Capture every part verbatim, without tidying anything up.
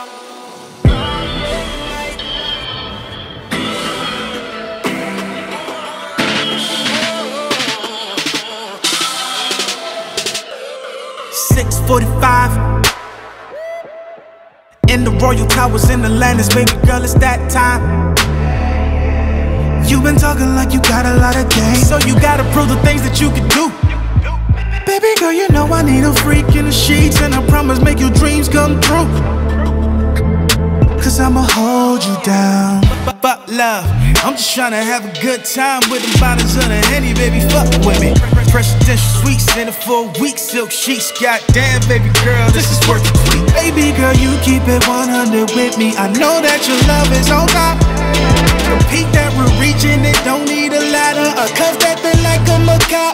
six forty-five in the Royal Towers in Atlantis, baby girl, it's that time. You've been talking like you got a lot of game, so you gotta prove the things that you can do. Baby girl, you know I need a freak in the sheets, and I promise make your dreams come true. Cause I'ma hold you down. But, but love, I'm just tryna have a good time with the bottles of the Henny, baby, fuck with me. Presidential suites in it for a week, silk sheets. Goddamn, baby girl, this is worth the tweet. Baby girl, you keep it one hundred with me. I know that your love is on top. The peak that we're reaching, it don't need a ladder, a cuff that been like a macabre.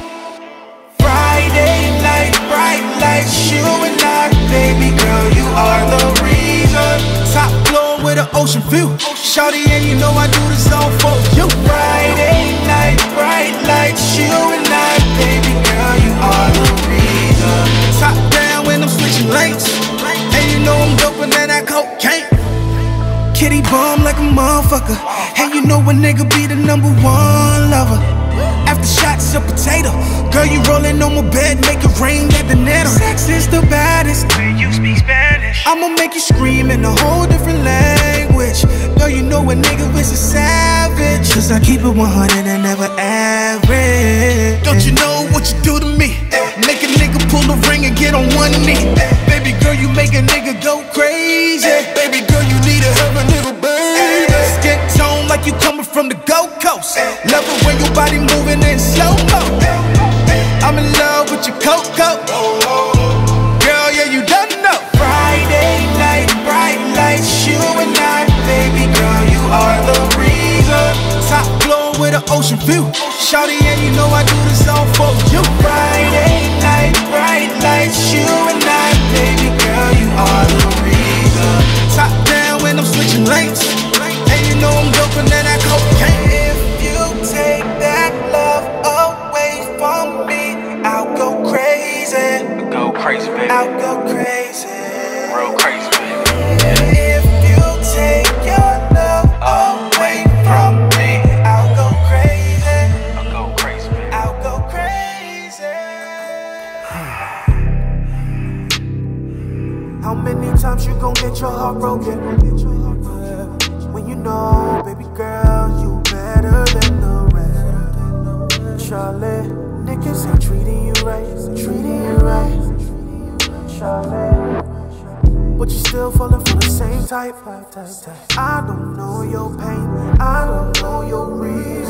Friday night, bright lights, you and I, baby girl, you are the reason. Top floor with an ocean view, shawty, and you know I do this all for you. Friday night, bright lights, you and I, baby girl, you are the reason. Top down when I'm switching lanes, and you know I'm doping than that cocaine. Kitty bomb like a motherfucker, and you know a nigga be the number one lover. After shots of potato, girl, you rolling on my bed, make it rain at the netto. Sex is the baddest. When you speak Spanish, I'ma make you scream in a whole different language. Girl, you know a nigga is a savage, cause I keep it one hundred and never average. Don't you know what you do to me? Make a nigga pull the ring and get on one knee. Baby girl, you make a nigga go crazy. Baby girl, you need a help, a little baby. Skin tone like you coming from the Gold Coast. Love it when your body moving in slow-mo. I'm in love with your cocoa. Girl, yeah, you done know. Friday night, bright lights, you and I, baby girl, you are the reason. Top floor with an ocean view, shawty, and you know I do this all for you. Friday night, bright lights, you and I, baby girl, you are the reason. Top down when I'm switching lanes, and you know I'm doping than that cocaine. If you take that love away from me, I'll go crazy. Go crazy, baby. I'll go crazy. Real crazy, baby. If you take your love away from me, I'll go crazy. I'll go crazy, baby. I'll go crazy. How many times you gon' get your heart broken? When you know, baby girl, you better than the rest. Charlie, niggas ain't treating you right, treating you right. Charlie, but you still falling for the same type. I don't know your pain, I don't know your reason.